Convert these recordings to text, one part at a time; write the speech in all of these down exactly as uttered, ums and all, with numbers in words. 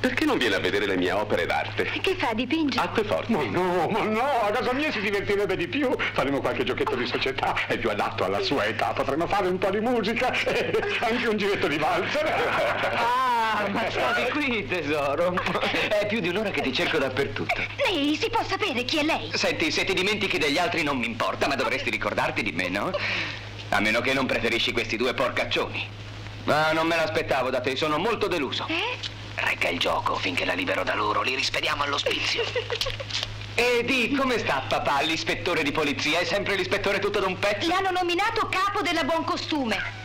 Perché non viene a vedere le mie opere d'arte? Che fa, dipinge? Acqueforti. Ma no, ma no, a casa mia si divertirebbe di più. Faremo qualche giochetto di società, è più adatto alla sua età. Potremmo fare un po' di musica e anche un giretto di valzer. Ah, ma stavi qui, tesoro. È più di un'ora che ti cerco dappertutto. Lei, si può sapere chi è lei? Senti, se ti dimentichi degli altri non mi importa, ma dovresti ricordarti di me, no? A meno che non preferisci questi due porcaccioni. Ma non me l'aspettavo da te, sono molto deluso. Eh? Regga il gioco finché la libero da loro, li rispediamo all'ospizio. E di, come sta papà, l'ispettore di polizia? È sempre l'ispettore tutto d'un pezzo? L'hanno nominato capo della buon costume.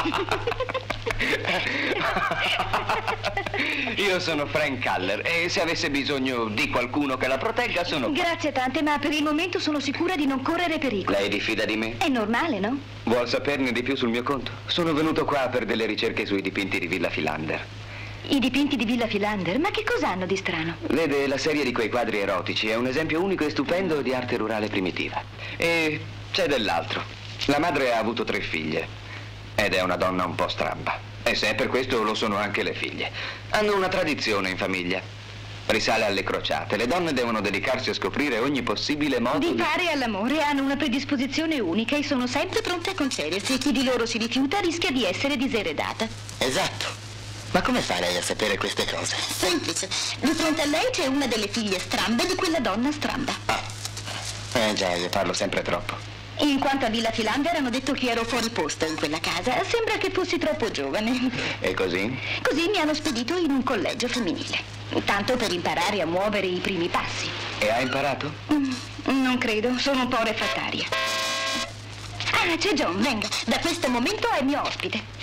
Io sono Frank Haller e se avesse bisogno di qualcuno che la protegga sono qua. Grazie tante, ma per il momento sono sicura di non correre pericolo. Lei diffida di me? È normale, no? Vuol saperne di più sul mio conto? Sono venuto qua per delle ricerche sui dipinti di Villa Philander. I dipinti di Villa Philander? Ma che cosa hanno di strano? Vede, la serie di quei quadri erotici è un esempio unico e stupendo di arte rurale primitiva. E c'è dell'altro. La madre ha avuto tre figlie ed è una donna un po' stramba. E se è per questo lo sono anche le figlie. Hanno una tradizione in famiglia. Risale alle crociate. Le donne devono dedicarsi a scoprire ogni possibile modo Di di... fare all'amore hanno una predisposizione unica e sono sempre pronte a concedersi. Chi di loro si rifiuta rischia di essere diseredata. Esatto. Ma come fa lei a sapere queste cose? Semplice. Di fronte a lei c'è una delle figlie strambe di quella donna stramba. Ah. Eh già, io parlo sempre troppo. In quanto a Villa Philander hanno detto che ero fuori posto in quella casa. Sembra che fossi troppo giovane. E così? Così mi hanno spedito in un collegio femminile. Tanto per imparare a muovere i primi passi. E ha imparato? Mm, non credo, sono un po' refrattaria. Ah, c'è John, venga. Da questo momento è mio ospite.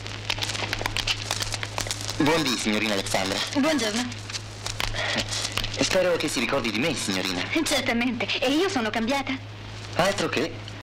Buondì, signorina Alexandra. Buongiorno. Spero che si ricordi di me, signorina. Certamente. E io sono cambiata? Altro che.